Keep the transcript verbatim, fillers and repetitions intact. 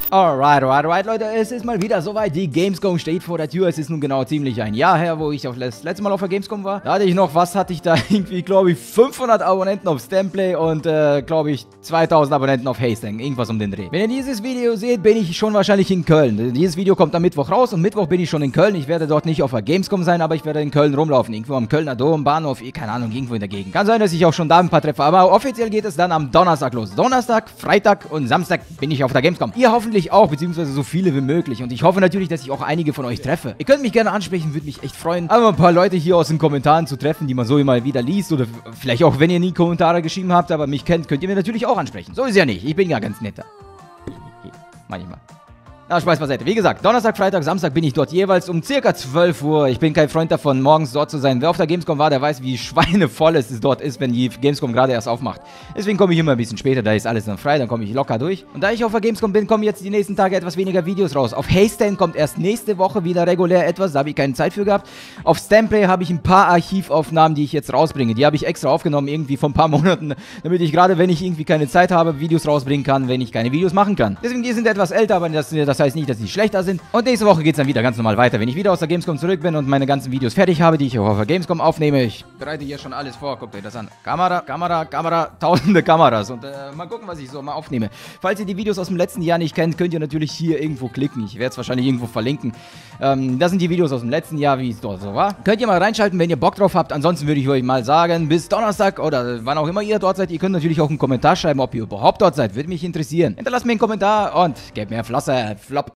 Alright, alright, alright, Leute, es ist mal wieder soweit. Die Gamescom steht vor der Tür. Es ist nun genau ziemlich ein Jahr her, wo ich auf das letzte Mal auf der Gamescom war. Da hatte ich noch, was hatte ich da? Irgendwie, glaube ich, fünfhundert Abonnenten auf Stamplay und, äh, glaube ich, zweitausend Abonnenten auf Hastang. Irgendwas um den Dreh. Wenn ihr dieses Video seht, bin ich schon wahrscheinlich in Köln. Dieses Video kommt am Mittwoch raus und Mittwoch bin ich schon in Köln. Ich werde dort nicht auf der Gamescom sein, aber ich werde in Köln rumlaufen. Irgendwo am Kölner Dom, Bahnhof, keine Ahnung, irgendwo in der Gegend. Kann sein, dass ich auch schon da ein paar treffe, aber offiziell geht es dann am Donnerstag los. Donnerstag, Freitag und Samstag bin ich auf der Gamescom. Ihr hoffentlich auch, beziehungsweise so viele wie möglich. Und ich hoffe natürlich, dass ich auch einige von euch treffe. Ihr könnt mich gerne ansprechen, würde mich echt freuen, aber ein paar Leute hier aus den Kommentaren zu treffen, die man so immer wieder liest. Oder vielleicht auch, wenn ihr nie Kommentare geschrieben habt, aber mich kennt, könnt ihr mir natürlich auch ansprechen. So ist ja nicht. Ich bin ja ganz netter. Manchmal. Na, Spaß beiseite. Wie gesagt, Donnerstag, Freitag, Samstag bin ich dort jeweils um circa zwölf Uhr. Ich bin kein Freund davon, morgens dort zu sein. Wer auf der Gamescom war, der weiß, wie schweinevoll es dort ist, wenn die Gamescom gerade erst aufmacht. Deswegen komme ich immer ein bisschen später, da ist alles dann frei, dann komme ich locker durch. Und da ich auf der Gamescom bin, kommen jetzt die nächsten Tage etwas weniger Videos raus. Auf Hastang kommt erst nächste Woche wieder regulär etwas, da habe ich keine Zeit für gehabt. Auf Stamplay habe ich ein paar Archivaufnahmen, die ich jetzt rausbringe. Die habe ich extra aufgenommen, irgendwie vor ein paar Monaten, damit ich gerade, wenn ich irgendwie keine Zeit habe, Videos rausbringen kann, wenn ich keine Videos machen kann. Deswegen, die sind etwas älter, aber das, das heißt nicht, dass die schlechter sind. Und nächste Woche geht es dann wieder ganz normal weiter. Wenn ich wieder aus der Gamescom zurück bin und meine ganzen Videos fertig habe, die ich auch auf der Gamescom aufnehme, ich bereite hier schon alles vor. Guckt euch das an. Kamera, Kamera, Kamera, tausende Kameras. Und äh, mal gucken, was ich so mal aufnehme. Falls ihr die Videos aus dem letzten Jahr nicht kennt, könnt ihr natürlich hier irgendwo klicken. Ich werde es wahrscheinlich irgendwo verlinken. Ähm, das sind die Videos aus dem letzten Jahr, wie es dort so war. Könnt ihr mal reinschalten, wenn ihr Bock drauf habt. Ansonsten würde ich euch mal sagen, bis Donnerstag oder wann auch immer ihr dort seid. Ihr könnt natürlich auch einen Kommentar schreiben, ob ihr überhaupt dort seid. Würde mich interessieren. Hinterlasst mir einen Kommentar und gebt mir Flosse. Flop.